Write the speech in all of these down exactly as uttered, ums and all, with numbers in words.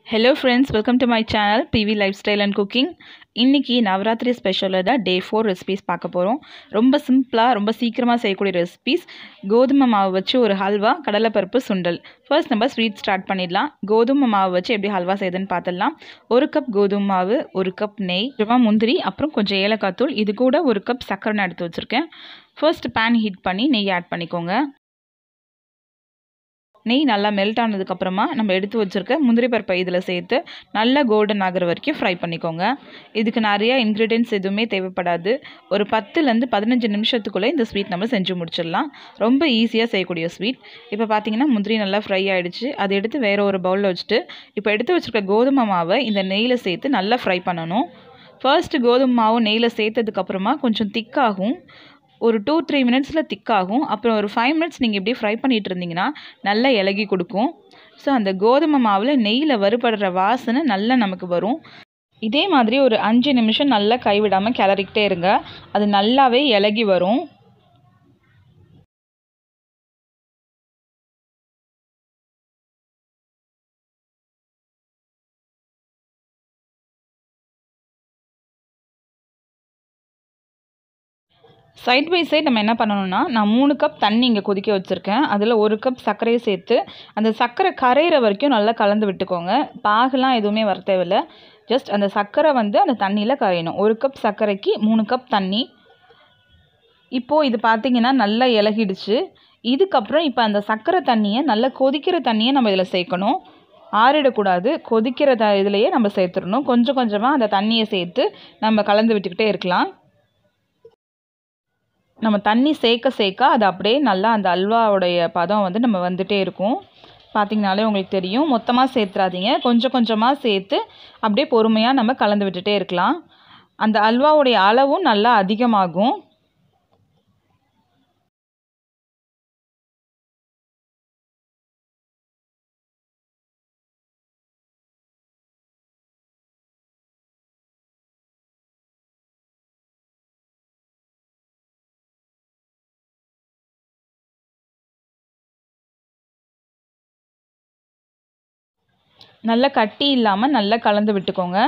Hello friends, welcome to my channel P V Lifestyle and Cooking. இன்னைக்கு நவராத்திரி ஸ்பெஷலில் தான் day four recipes பார்க்க போகிறோம். ரொம்ப சிம்பிளாக ரொம்ப சீக்கிரமாக செய்யக்கூடிய ரெசிபீஸ். கோதுமை மாவு வச்சு ஒரு ஹல்வா, கடலைப்பருப்பு சுண்டல். ஃபர்ஸ்ட் நம்ம ஸ்வீட் ஸ்டார்ட் பண்ணிடலாம். கோதுமை மாவு வச்சு எப்படி ஹல்வா செய்யுதுன்னு பார்த்துடலாம். ஒரு கப் கோதுமை மாவு, ஒரு கப் நெய், கொஞ்சமாக முந்திரி, அப்புறம் கொஞ்சம் ஏலக்காய் தூள், இது கூட ஒரு கப் சர்க்கரை எடுத்து வச்சுருக்கேன். ஃபர்ஸ்ட் பேன் ஹீட் பண்ணி நெய் ஆட் பண்ணிக்கோங்க. நெய் நல்லா மெல்ட் ஆனதுக்கப்புறமா நம்ம எடுத்து வச்சுருக்க முந்திரி பருப்பை இதில் சேர்த்து நல்லா கோல்டன் ஆகிற வரைக்கும் ஃப்ரை பண்ணிக்கோங்க. இதுக்கு நிறையா இன்க்ரீடியன்ட்ஸ் எதுவுமே தேவைப்படாது. ஒரு பத்துலேருந்து பதினஞ்சு நிமிஷத்துக்குள்ளே இந்த ஸ்வீட் நம்ம செஞ்சு முடிச்சிடலாம். ரொம்ப ஈஸியாக செய்யக்கூடிய ஸ்வீட். இப்போ பார்த்தீங்கன்னா முந்திரி நல்லா ஃப்ரை ஆகிடுச்சு. அதை எடுத்து வேறு ஒரு பவுலில் வச்சுட்டு இப்போ எடுத்து வச்சுருக்க கோதுமை மாவை இந்த நெய்யில் சேர்த்து நல்லா ஃப்ரை பண்ணணும். ஃபர்ஸ்ட்டு கோதுமை மாவு நெய்யில் சேர்த்ததுக்கப்புறமா கொஞ்சம் திக்காகும். ஒரு டூ த்ரீ மினிட்ஸில் திக்காகும். அப்புறம் ஒரு ஃபைவ் மினிட்ஸ் நீங்கள் இப்படி ஃப்ரை பண்ணிகிட்டு இருந்தீங்கன்னா நல்லா இலகி கொடுக்கும். ஸோ அந்த கோதுமை மாவில் நெய்யில் வறுபடுற வாசனை நல்லா நமக்கு வரும். இதே மாதிரி ஒரு அஞ்சு நிமிஷம் நல்லா கைவிடாமல் கிளறிக்கிட்டே இருங்க. அது நல்லாவே இலகி வரும். சைட் பை சைட் நம்ம என்ன பண்ணணும்னா, நான் மூணு கப் தண்ணி இங்கே கொதிக்க வச்சுருக்கேன். அதில் ஒரு கப் சர்க்கரையை சேர்த்து அந்த சர்க்கரை கரையிற வரைக்கும் நல்லா கலந்து விட்டுக்கோங்க. பாகெலாம் எதுவுமே வர தேவையில்லை. ஜஸ்ட் அந்த சர்க்கரை வந்து அந்த தண்ணியில் கரையணும். ஒரு கப் சர்க்கரைக்கு மூணு கப் தண்ணி. இப்போது இது பார்த்திங்கன்னா நல்லா இலகிடுச்சு. இதுக்கப்புறம் இப்போ அந்த சர்க்கரை தண்ணியை நல்லா கொதிக்கிற தண்ணியை நம்ம இதில் சேர்க்கணும். ஆறிடக்கூடாது. கொதிக்கிற த இதுலையே நம்ம சேர்த்துடணும். கொஞ்சம் கொஞ்சமாக அந்த தண்ணியை சேர்த்து நம்ம கலந்து விட்டுக்கிட்டே இருக்கலாம். நம்ம தண்ணி சேர்க்க சேர்க்க அது அப்படியே நல்லா அந்த அல்வாவுடைய பதம் வந்து நம்ம வந்துகிட்டே இருக்கும். பார்த்திங்கனாலே உங்களுக்கு தெரியும். மொத்தமாக சேர்த்துறாதீங்க. கொஞ்சம் கொஞ்சமாக சேர்த்து அப்படியே பொறுமையாக நம்ம கலந்து விட்டுட்டே இருக்கலாம். அந்த அல்வாவுடைய அளவும் நல்லா அதிகமாகும். நல்லா கட்டி இல்லாமல் நல்லா கலந்து விட்டுக்கோங்க.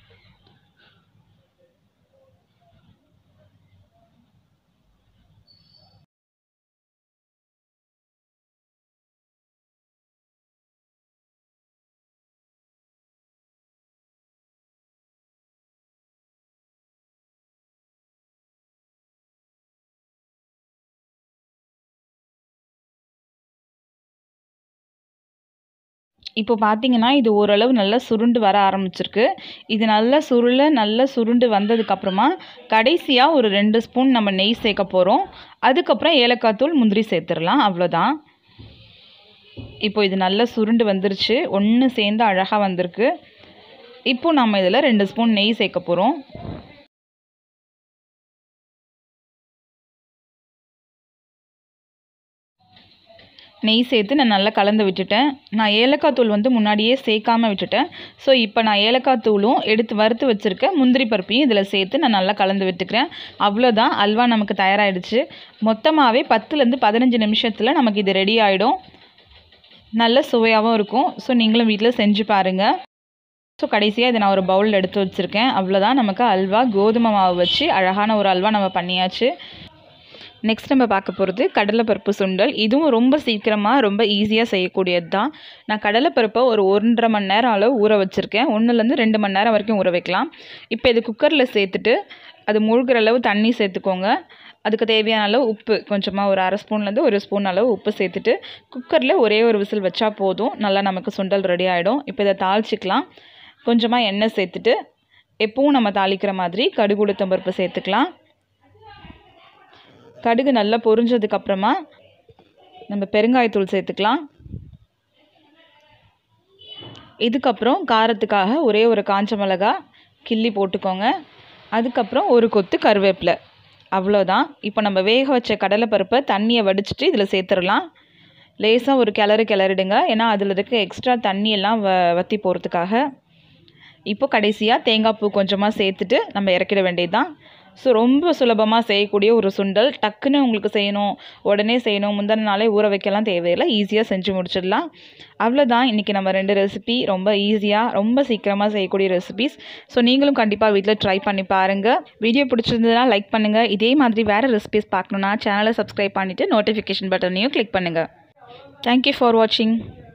இப்போ பார்த்தீங்கன்னா இது ஓரளவு நல்லா சுருண்டு வர ஆரம்பிச்சிருக்கு. இது நல்லா சுருள நல்லா சுருண்டு வந்ததுக்கப்புறமா கடைசியாக ஒரு ரெண்டு ஸ்பூன் நம்ம நெய் சேர்க்க போகிறோம். அதுக்கப்புறம் ஏலக்காய் தூள், முந்திரி சேர்த்துடலாம். அவ்வளோதான். இப்போ இது நல்லா சுருண்டு வந்துருச்சு. ஒன்று சேர்ந்து அழகாக வந்திருக்கு. இப்போ நம்ம இதில் ரெண்டு ஸ்பூன் நெய் சேர்க்க போகிறோம். நெய் சேர்த்து நான் நல்லா கலந்து விட்டுட்டேன். நான் ஏலக்காய் தூள் வந்து முன்னாடியே சேர்க்காமல் விட்டுட்டேன். ஸோ இப்போ நான் ஏலக்காய் தூளும் எடுத்து வறுத்து வச்சுருக்க முந்திரி பருப்பையும் இதில் சேர்த்து நான் நல்லா கலந்து விட்டுக்கிறேன். அவ்வளோதான், அல்வா நமக்கு தயாராகிடுச்சு. மொத்தமாகவே பத்துலேருந்து பதினஞ்சு நிமிஷத்தில் நமக்கு இது ரெடி ஆகிடும். நல்ல சுவையாகவும் இருக்கும். ஸோ நீங்களும் வீட்டில் செஞ்சு பாருங்கள். ஸோ கடைசியாக இதை நான் ஒரு பவுலில் எடுத்து வச்சுருக்கேன். அவ்வளோதான், நமக்கு அல்வா கோதுமை மாவு வச்சு அழகான ஒரு அல்வா நம்ம பண்ணியாச்சு. நெக்ஸ்ட் நம்ம பார்க்க போகிறது கடலைப்பருப்பு சுண்டல். இதுவும் ரொம்ப சீக்கிரமாக ரொம்ப ஈஸியாக செய்யக்கூடியது தான். நான் கடலைப்பருப்பை ஒரு ஒன்றரை மணி நேரம் அளவு ஊற வச்சுருக்கேன். ஒன்றுலேருந்து ரெண்டு மணி நேரம் வரைக்கும் ஊற வைக்கலாம். இப்போ இது குக்கரில் சேர்த்துட்டு அது முழுகிற அளவு தண்ணி சேர்த்துக்கோங்க. அதுக்கு தேவையான அளவு உப்பு கொஞ்சமாக ஒரு அரை ஸ்பூன்லேருந்து ஒரு ஸ்பூன் அளவு உப்பு சேர்த்துட்டு குக்கரில் ஒரே ஒரு விசில் வச்சா போதும். நல்லா நமக்கு சுண்டல் ரெடி ஆகிடும். இப்போ இதை தாளிச்சிக்கலாம். கொஞ்சமாக எண்ணெய் சேர்த்துட்டு எப்பவும் நம்ம தாளிக்கிற மாதிரி கடுகு, உளுத்தம் பருப்பு சேர்த்துக்கலாம். கடுகு நல்லா பொரிஞ்சதுக்கப்புறமா நம்ம பெருங்காயத்தூள் சேர்த்துக்கலாம். இதுக்கப்புறம் காரத்துக்காக ஒரே ஒரு காஞ்ச மிளகா கிள்ளி போட்டுக்கோங்க. அதுக்கப்புறம் ஒரு கொத்து கருவேப்பிலை. அவ்வளோதான். இப்போ நம்ம வேக வச்ச கடலைப்பருப்பை தண்ணியை வடிச்சிட்டு இதில் சேர்த்துடலாம். லேசாக ஒரு கிளறு கிளறிடுங்க. ஏன்னா அதில் இருக்க எக்ஸ்ட்ரா தண்ணியெல்லாம் வ வற்றி போகிறதுக்காக. இப்போ கடைசியாக தேங்காய் பூ கொஞ்சமாக சேர்த்துட்டு நம்ம இறக்கிட வேண்டியது தான். ஸோ ரொம்ப சுலபமாக செய்யக்கூடிய ஒரு சுண்டல். டக்குன்னு உங்களுக்கு செய்யணும், உடனே செய்யணும், முந்தின நாளே ஊற வைக்கலாம் தேவையில்லை, ஈஸியாக செஞ்சு முடிச்சிடலாம். அவ்வளோதான். இன்றைக்கி நம்ம ரெண்டு ரெசிபி ரொம்ப ஈஸியாக ரொம்ப சீக்கிரமாக செய்யக்கூடிய ரெசிபிஸ். ஸோ நீங்களும் கண்டிப்பாக வீட்டில் ட்ரை பண்ணி பாருங்கள். வீடியோ பிடிச்சிருந்ததுன்னா லைக் பண்ணுங்கள். இதே மாதிரி வேறு ரெசிபிஸ் பார்க்கணுன்னா சேனலை சப்ஸ்கிரைப் பண்ணிவிட்டு நோட்டிஃபிகேஷன் பட்டனையும் கிளிக் பண்ணுங்கள். தேங்க்யூ ஃபார் வாட்சிங்.